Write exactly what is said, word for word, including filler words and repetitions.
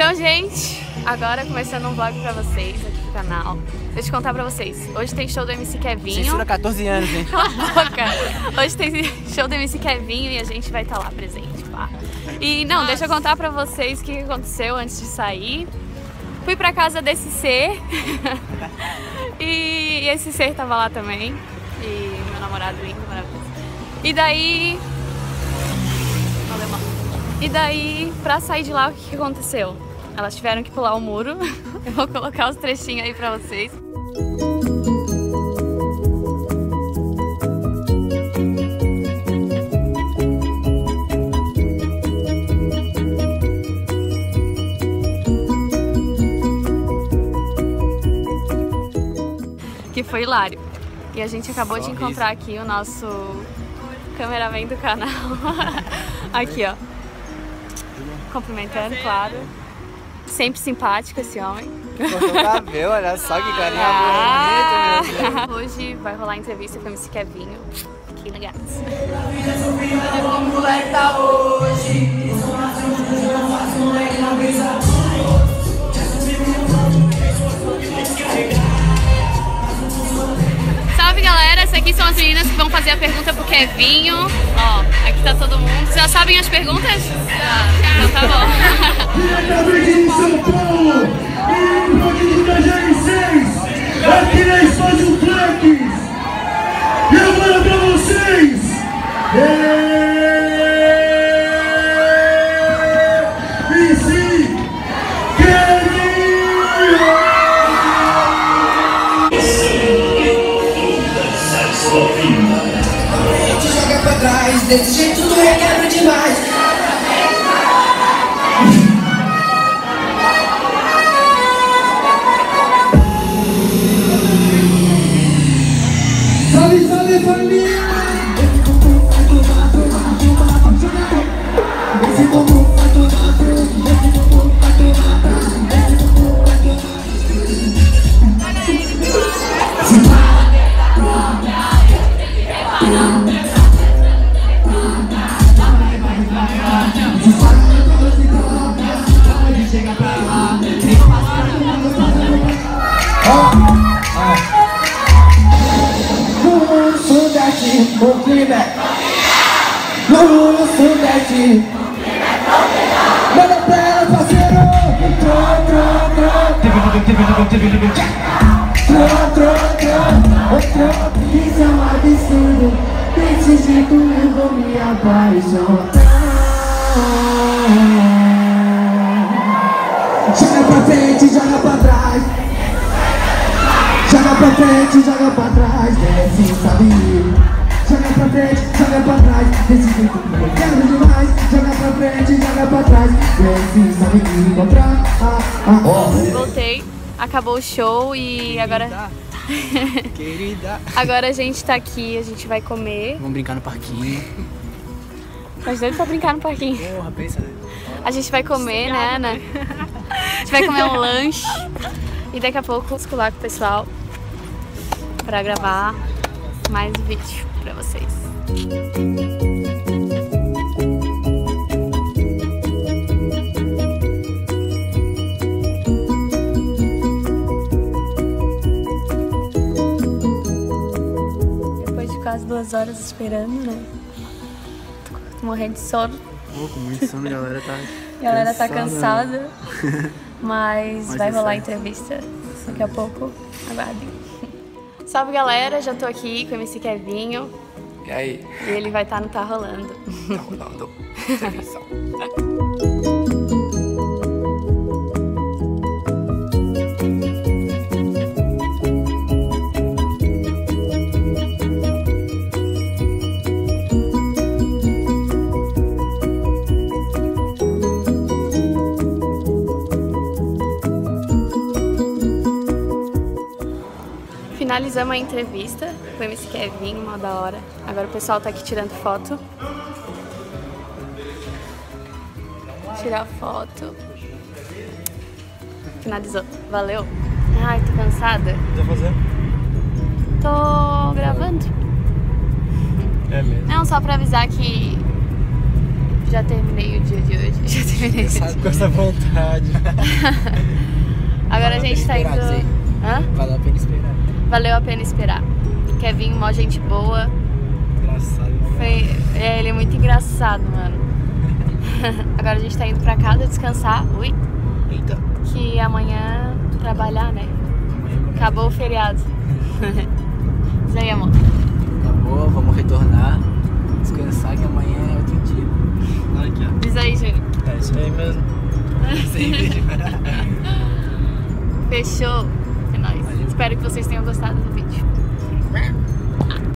Então, gente, agora começando um vlog pra vocês aqui no canal. Deixa eu contar pra vocês. Hoje tem show do M C Kevinho. Censura catorze anos, hein? Cala a boca. Hoje tem show do M C Kevinho e a gente vai estar lá presente, pá. E não, deixa eu contar pra vocês o que aconteceu antes de sair. Fui pra casa desse ser. E esse ser tava lá também. E meu namorado lindo, maravilhoso. E daí... Alemão. E daí, pra sair de lá, o que que aconteceu? Elas tiveram que pular o muro. Eu vou colocar os trechinhos aí pra vocês. Que foi hilário. E a gente acabou Só de encontrar isso. aqui o nosso cameraman do canal. Aqui, ó. Cumprimentando, claro. Sempre simpático esse homem. Cortou o cabelo, olha só que carinha ah. bonita, meu. Hoje vai rolar entrevista com o M C Kevinho. Fiquem ligados. Salve, galera! Essas aqui são as meninas que vão fazer a pergunta pro Kevinho. Ó, aqui tá todo mundo. Vocês já sabem as perguntas? Já. Então tá bom. Diretamente de São Paulo, e aqui de Itajaí seis, aqui na Estádio Flex. E agora pra vocês, M C Kevinho! Joga pra trás, desse jeito tu requebra demais. Salve, salve família! Esse bumbum vai tomar, esse bumbum vai tomar, esse bumbum vai tomar. O clima é no Sudeste. Manda pra ela, parceiro. Tro, tro, tro. Tro, tro, tro. O tro, isso é um absurdo. Desse jeito eu vou me apaixonar. Joga pra frente, joga pra trás. Joga pra frente, joga pra trás. Desce, sabe? Joga pra frente, joga pra trás. Desse jeito eu quero demais. Joga pra frente, joga pra trás. Desce, sabe que encontrar. Ah, ah, oh. Voltei, acabou o show e agora... Querida. Agora a gente tá aqui, a gente vai comer. Vamos brincar no parquinho. Mas doido pra brincar no parquinho. Porra, pensa, né? A gente vai comer, né, Ana? A gente vai comer um lanche. E daqui a pouco vamos colar com o pessoal pra gravar mais um vídeo pra vocês. Depois de quase duas horas esperando, né? Tô morrendo de sono. Pô, com muito sono, a galera tá A galera tá cansada. cansada. Mas, Mas vai é rolar a certo. entrevista daqui a pouco. Aguardem. Salve, galera! Já tô aqui com o M C Kevinho. E aí? E ele vai estar no Tá Rolando. Tá rolando. Servição. Finalizamos a entrevista com o M C Kevinho, uma da hora. Agora o pessoal tá aqui tirando foto. Tirar foto. Finalizou. Valeu. Ai, tô cansada. O que tá fazendo? Tô gravando. É mesmo? Não, só pra avisar que Já terminei o dia de hoje. Já terminei o dia. Sabe com essa vontade. Agora a gente tá indo... Hã? Valeu a pena esperar. Valeu a pena esperar. Kevin, mó gente boa. Engraçado. Foi... É, ele é muito engraçado, mano. Agora a gente tá indo pra casa descansar. Ui. Eita. Que amanhã trabalhar, né? Acabou o feriado. Isso aí, amor. Acabou, vamos retornar. Descansar que amanhã é outro dia. Olha aqui, ó. Diz aí, Júnior. É isso aí mesmo. Sem vídeo. Fechou? É nóis. Valeu. Espero que vocês tenham gostado do vídeo.